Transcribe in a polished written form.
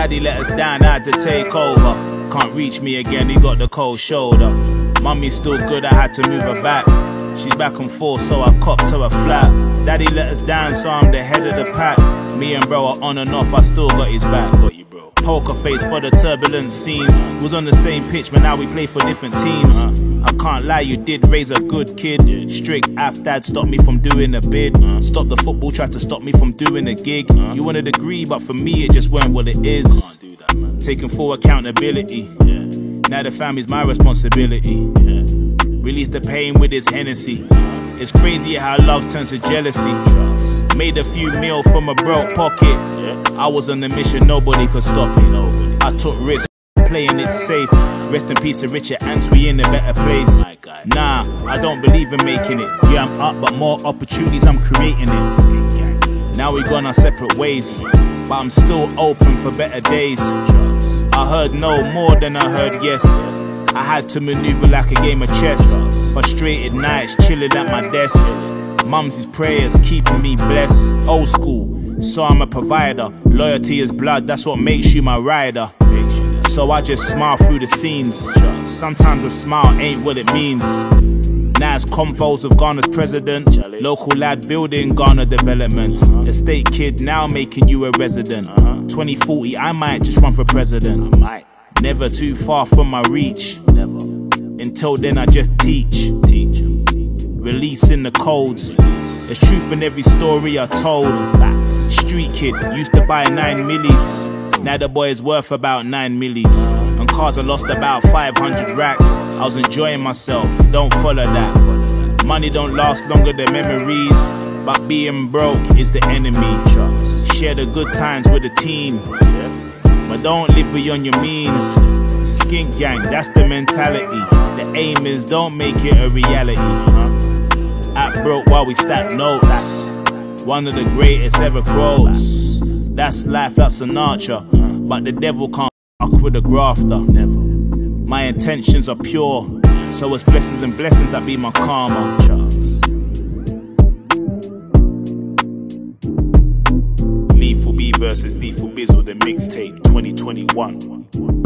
Daddy let us down, I had to take over. Can't reach me again, he got the cold shoulder. Mummy's still good, I had to move her back. She's back and forth, so I copped her a flat. Daddy let us down, so I'm the head of the pack. Me and bro are on and off, I still got his back. Got you, bro. Poker face for the turbulent scenes. Was on the same pitch, but now we play for different teams. I can't lie, you did raise a good kid. Strict af dad stopped me from doing a bid. Stop the football, tried to stop me from doing a gig. You want a degree, but for me it just weren't what it is. Taking full accountability. Now the family's my responsibility. Release the pain with his Hennessy. It's crazy how love turns to jealousy. Made a few mil from a broke pocket. I was on the mission, nobody could stop it. I took risks, playing it safe. Rest in peace to Richard Ants, we in a better place. Nah, I don't believe in making it. Yeah, I'm up, but more opportunities, I'm creating it. Now we gone our separate ways, but I'm still open for better days. I heard no more than I heard yes. I had to maneuver like a game of chess. Frustrated nights, chilling at my desk. Mum's prayers keeping me blessed. Old school, so I'm a provider. Loyalty is blood, that's what makes you my rider. So I just smile through the scenes. Sometimes a smile ain't what it means. Now it's convos of Ghana's president. Local lad building Ghana developments. Estate kid now making you a resident. 2040 I might just run for president. Never too far from my reach. Until then I just teach. Releasing the codes. There's truth in every story I told. Street kid used to buy 9 millis. Now the boy is worth about 9 millis. And cars I lost about 500 racks. I was enjoying myself, don't follow that. Money don't last longer than memories, but being broke is the enemy. Share the good times with the team, but don't live beyond your means. Skink gang, that's the mentality. The aim is don't make it a reality. Act broke while we stack notes. One of the greatest ever quotes. That's life, that's an archer, but the devil can't fuck with a grafter. Never. My intentions are pure, so it's blessings and blessings that be my karma. Lethal B versus Lethal Bizzle, the mixtape 2021.